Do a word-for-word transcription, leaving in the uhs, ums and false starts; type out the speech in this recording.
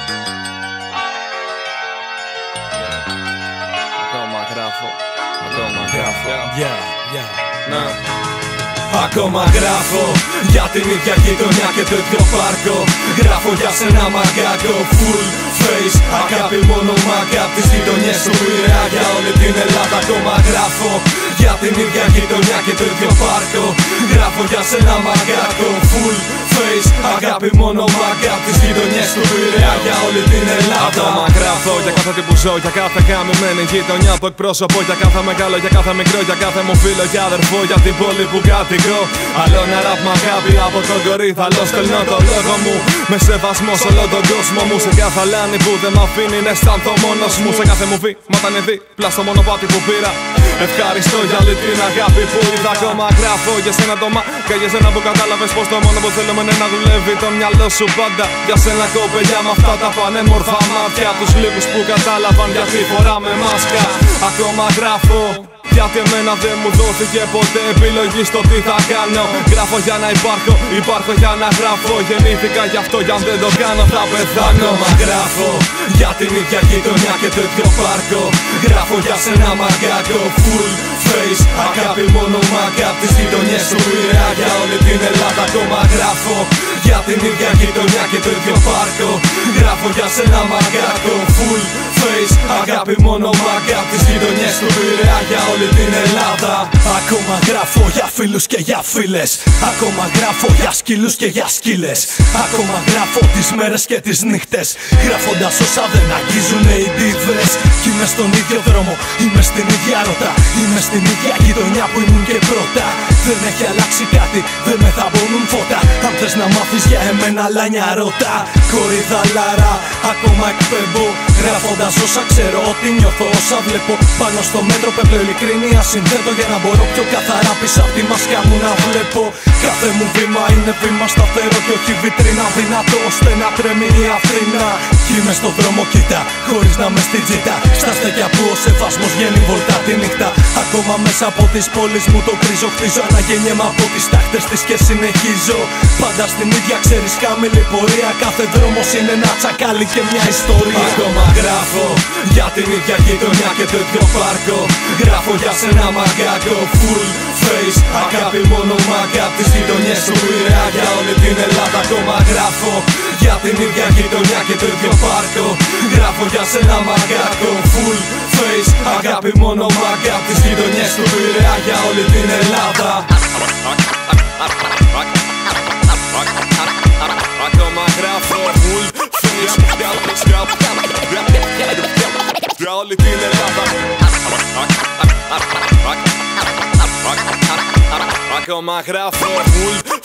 Ακόμα γράφω, ακόμα γράφω. Yeah, yeah. Να. Ακόμα γράφω για την ίδια γειτονιά και το ίδιο πάρκο. Γράφω για σένα μαγκάκο. Full face, αγάπη μόνο μάγκα. Απ' τις γειτονιές του Πειραιά για όλη την Ελλάδα. Ακόμα γράφω για την ίδια γειτονιά και το ίδιο πάρκο. Γράφω για σένα μαγκάκο. Full face, αγάπη μόνο μάγκα. Απ' τις γειτονιές του Πειραιά για όλη την Ελλάδα. Ακόμα γράφω για κάθε τι που ζω, για κάθε χαμημένη γειτονιά που εκπρόσωπο. Για κάθε μεγάλο, για κάθε μικρό, για κάθε μου φίλο και αδερφό. Για την πόλη που κατοικώ. Άλλο ένα ραπ μ' αγάπη από τον κορίθαλο. Στέλνω το λόγο μου με σεβασμό σε όλο τον κόσμο μου. Σε κάθε λάνη που δεν μ' αφήνει να αισθάνθω μόνος μου. Σε κάθε μου βήμα ήταν δίπλα στο μονοπάτι που πήρα. Ευχαριστώ για όλη την αγάπη που είδα. Ακόμα γράφω για σένα το μα και για σένα που κατάλαβες πως το μόνο που θέλουμε είναι να δουλεύει το μυαλό σου πάντα. Για σένα κοπελιά με αυτά τα πανέμορφα μάτια. Τους λίγους που κατάλαβαν γιατί φοράμε μάσκα. Ακόμα γράφω γιατί εμένα δεν μου δόθηκε ποτέ επιλογή στο τι θα κάνω. Γράφω για να υπάρχω, υπάρχω για να γράφω. Γεννήθηκα γι' αυτό κι αν δεν το κάνω θα πεθάνω. Ακόμα γράφω για την ίδια γειτονιά και το ίδιο πάρκο. Γράφω για σένα μαγκάκο. Full face, αγάπη μόνο μάγκα. Απ' τις γειτονιές του Πειραιά για όλη την Ελλάδα. Ακόμα γράφω για την ίδια γειτονιά και το ίδιο πάρκο. Γράφω για σένα μαγκάκο. Full face, αγάπη μόνο μάγκα. Απ' τις γειτονιές του Πειραιά για όλη την Ελλάδα. Ακόμα γράφω για φίλους και για φίλες. Ακόμα γράφω για σκύλους και για σκύλες. Ακόμα γράφω τις μέρες και τις νύχτες. Γράφοντας όσα δεν αγγίζουνε οι ντίβες. Κι είμαι στον ίδιο δρόμο, είμαι στην ίδια ρότα. Είμαι στην ίδια γειτονιά που ήμουν και πρώτα. Δεν έχει αλλάξει κάτι, δεν με θαμπώνουν φώτα. Αν θες να μάθεις για εμένα λάνια ρώτα. Κορυδαλάρα, ακόμα εκπέμπω. Γράφοντας όσα ξέρω, ό,τι νιώθω, όσα βλέπω. Πάνω στο μέτρο πέπλω ειλικρίνεια συνθέτω για να μπορώ πιο καθαρά πίσω απ' τη μάσκα μου να βλέπω. Κάθε μου βήμα είναι βήμα σταθερό και όχι βιτρίνα. Δυνατό ώστε να τρέμει η Αθήνα. Κι είμαι στο δρόμο κοίτα, χωρίς να με στην τζίτα. Στα στέκια που ο σεβασμός βγαίνει βολτά τη νύχτα. Ακόμα μέσα από τις πόλεις μου το κρίζω. Χτίζω αναγέννημα από τις τάχτες της και συνεχίζω. Πάντα στην ίδια ξέρεις χαμηλή πορεία. Κάθε δρόμος είναι ένα τσακάλι και μια ιστορία. Ακόμα γράφω για την ίδια γειτονιά και το ίδιο πάρκο. Γράφω για σένα μαγκάκο. Full face, αγάπη μόνο μάγκα. Απ' τις γειτονιές του Πειραιά για όλη την Ελλάδα. Ακόμα γράφω για την ίδια γειτονιά και το ίδιο πάρκο. Γράφω για σένα μαγκάκο. Full face, αγάπη μόνο μάγκα. Απ' τις γειτονιές του Πειραιά για όλη την Ελλάδα. Ακόμα γράφω full face για όλη την Ελλάδα. Ακόμα γράφω full